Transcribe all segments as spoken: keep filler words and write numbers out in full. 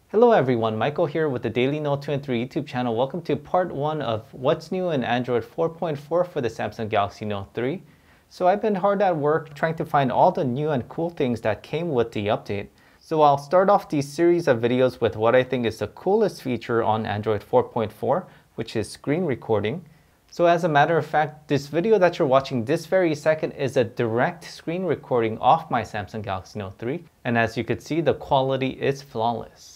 Hello everyone, Michael here with the Daily Note two and three YouTube channel. Welcome to part one of what's new in Android four point four for the Samsung Galaxy Note three. So I've been hard at work trying to find all the new and cool things that came with the update. So I'll start off these series of videos with what I think is the coolest feature on Android four point four, which is screen recording. So as a matter of fact, this video that you're watching this very second is a direct screen recording off my Samsung Galaxy Note three. And as you can see, the quality is flawless.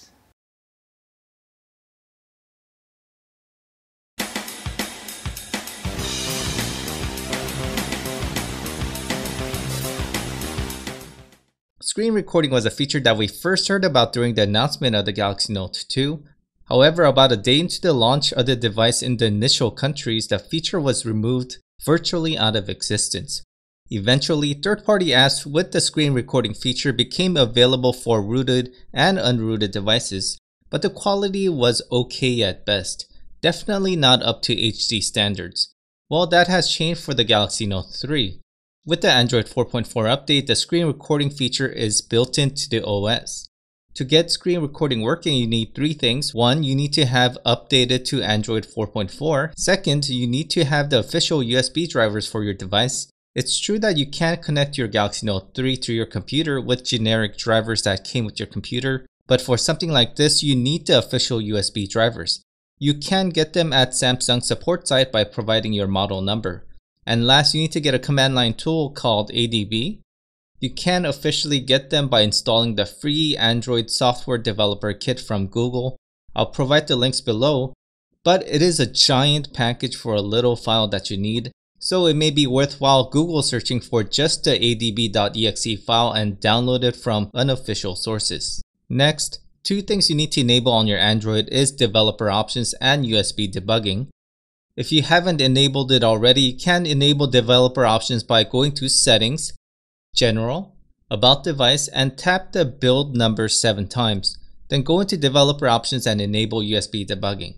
Screen recording was a feature that we first heard about during the announcement of the Galaxy Note two. However, about a day into the launch of the device in the initial countries, the feature was removed virtually out of existence. Eventually, third-party apps with the screen recording feature became available for rooted and unrooted devices, but the quality was okay at best, definitely not up to H D standards. Well, that has changed for the Galaxy Note three. With the Android four point four update, the screen recording feature is built into the O S. To get screen recording working, you need three things. One, you need to have updated to Android four point four. Second, you need to have the official U S B drivers for your device. It's true that you can't connect your Galaxy Note three to your computer with generic drivers that came with your computer, but for something like this, you need the official U S B drivers. You can get them at Samsung's support site by providing your model number. And last, you need to get a command line tool called A D B. You can officially get them by installing the free Android Software Developer Kit from Google. I'll provide the links below, but it is a giant package for a little file that you need, so it may be worthwhile Google searching for just the A D B dot E X E file and download it from unofficial sources. Next, two things you need to enable on your Android is developer options and U S B debugging. If you haven't enabled it already, you can enable developer options by going to Settings, General, About Device, and tap the build number seven times. Then go into developer options and enable U S B debugging.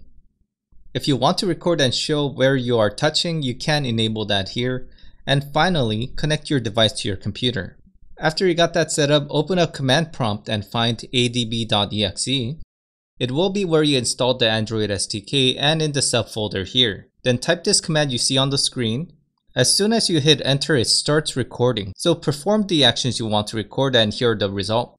If you want to record and show where you are touching, you can enable that here. And finally, connect your device to your computer. After you got that set up, open up Command Prompt and find A D B dot E X E. It will be where you installed the Android S D K and in the subfolder here. Then type this command you see on the screen. As soon as you hit enter, it starts recording. So perform the actions you want to record and hear the result.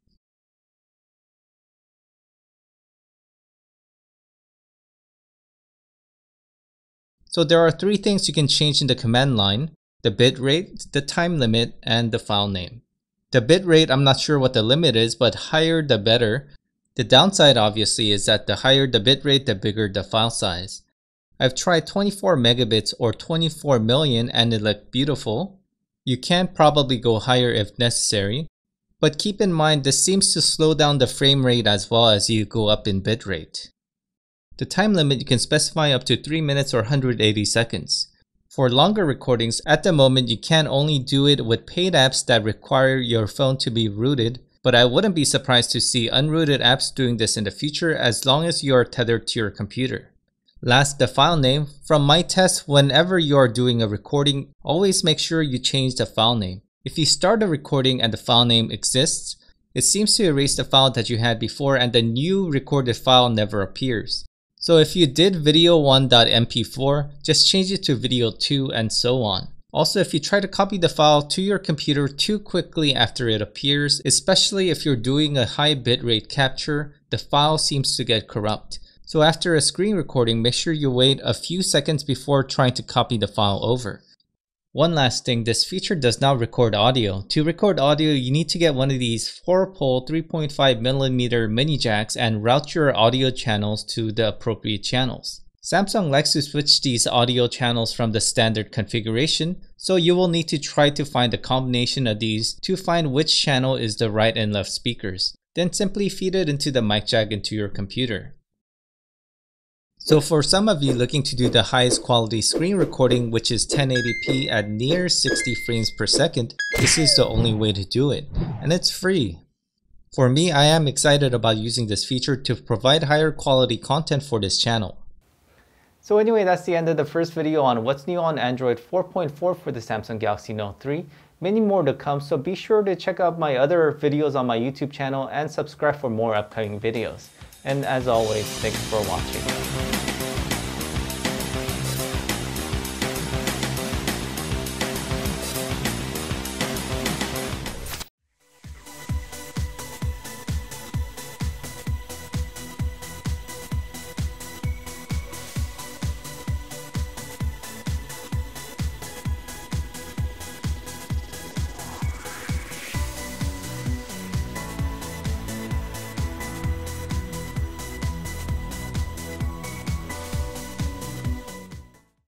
So there are three things you can change in the command line: the bitrate, the time limit, and the file name. The bitrate, I'm not sure what the limit is, but higher the better. The downside obviously is that the higher the bitrate, the bigger the file size. I've tried twenty-four megabits or twenty-four million and it looked beautiful. You can probably go higher if necessary, but keep in mind this seems to slow down the frame rate as well as you go up in bitrate. The time limit, you can specify up to three minutes or one hundred eighty seconds. For longer recordings, at the moment you can only do it with paid apps that require your phone to be rooted. But I wouldn't be surprised to see unrooted apps doing this in the future as long as you are tethered to your computer. Last, the file name. From my test, whenever you are doing a recording, always make sure you change the file name. If you start a recording and the file name exists, it seems to erase the file that you had before and the new recorded file never appears. So if you did video one dot M P four, just change it to video two and so on. Also, if you try to copy the file to your computer too quickly after it appears, especially if you're doing a high bitrate capture, the file seems to get corrupt. So after a screen recording, make sure you wait a few seconds before trying to copy the file over. One last thing, this feature does not record audio. To record audio, you need to get one of these four pole three point five millimeter mini jacks and route your audio channels to the appropriate channels. Samsung likes to switch these audio channels from the standard configuration, so you will need to try to find a combination of these to find which channel is the right and left speakers. Then simply feed it into the mic jack into your computer. So for some of you looking to do the highest quality screen recording, which is ten eighty p at near sixty frames per second, this is the only way to do it, and it's free. For me, I am excited about using this feature to provide higher quality content for this channel. So anyway, that's the end of the first video on what's new on Android four point four for the Samsung Galaxy Note three. Many more to come, so be sure to check out my other videos on my YouTube channel and subscribe for more upcoming videos. And as always, thanks for watching.